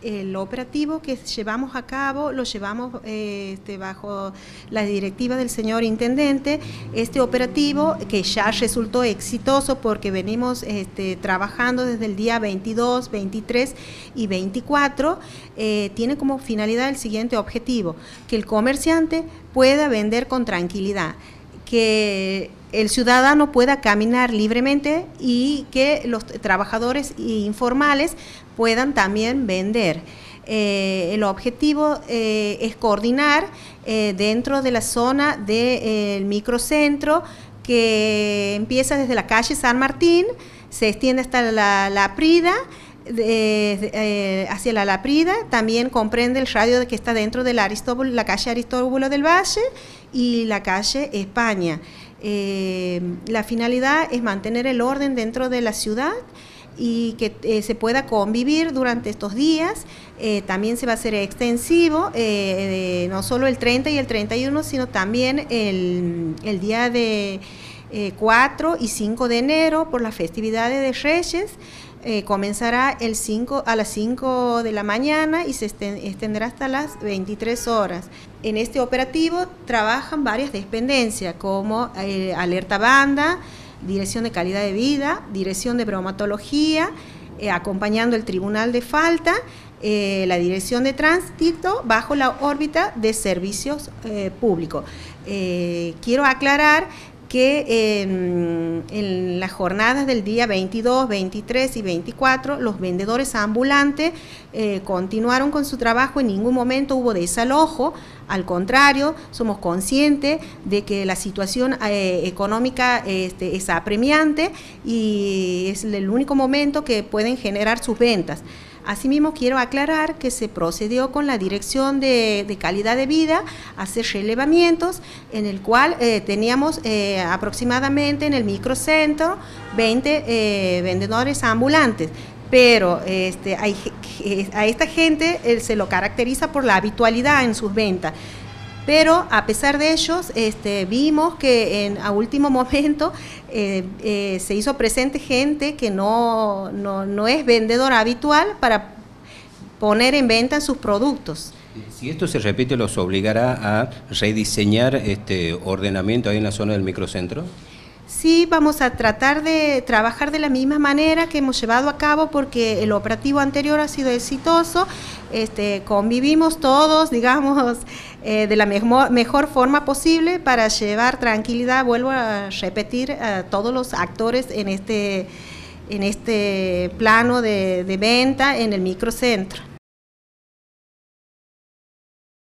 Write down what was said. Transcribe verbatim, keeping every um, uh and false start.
El operativo que llevamos a cabo lo llevamos eh, este, bajo la directiva del señor intendente. Este operativo que ya resultó exitoso porque venimos este, trabajando desde el día veintidós, veintitrés y veinticuatro, eh, tiene como finalidad el siguiente objetivo: que el comerciante pueda vender con tranquilidad, que el ciudadano pueda caminar libremente y que los trabajadores informales puedan también vender. Eh, el objetivo eh, es coordinar eh, dentro de la zona del de, microcentro, que empieza desde la calle San Martín, se extiende hasta la, la Prida, De, de, eh, hacia la Laprida, también comprende el radio de que está dentro de la, Aristóbulo, la calle Aristóbulo del Valle y la calle España. Eh, la finalidad es mantener el orden dentro de la ciudad y que eh, se pueda convivir durante estos días. Eh, también se va a hacer extensivo, eh, eh, no solo el treinta y el treinta y uno, sino también el, el día de eh, cuatro y cinco de enero por las festividades de Reyes. Eh, comenzará el cinco, a las cinco de la mañana y se extenderá hasta las veintitrés horas. En este operativo trabajan varias dependencias como eh, Alerta Banda, Dirección de Calidad de Vida, Dirección de Bromatología, eh, acompañando el Tribunal de Falta, eh, la Dirección de Tránsito, bajo la órbita de Servicios eh, Públicos. Eh, quiero aclarar que eh, en las jornadas del día veintidós, veintitrés y veinticuatro, los vendedores ambulantes eh, continuaron con su trabajo, en ningún momento hubo desalojo, al contrario, somos conscientes de que la situación eh, económica este, es apremiante y es el único momento que pueden generar sus ventas. Asimismo, quiero aclarar que se procedió con la Dirección de, de Calidad de Vida a hacer relevamientos, en el cual eh, teníamos eh, aproximadamente en el microcentro veinte eh, vendedores ambulantes, pero este, hay, a esta gente eh, se lo caracteriza por la habitualidad en sus ventas. Pero a pesar de ellos, este, vimos que en, a último momento eh, eh, se hizo presente gente que no, no, no es vendedora habitual para poner en venta sus productos. Si esto se repite, ¿los obligará a rediseñar este ordenamiento ahí en la zona del microcentro? Sí, vamos a tratar de trabajar de la misma manera que hemos llevado a cabo, porque el operativo anterior ha sido exitoso. Este, convivimos todos, digamos, eh, de la mejor, mejor forma posible para llevar tranquilidad, vuelvo a repetir, a todos los actores en este, en este plano de, de venta en el microcentro.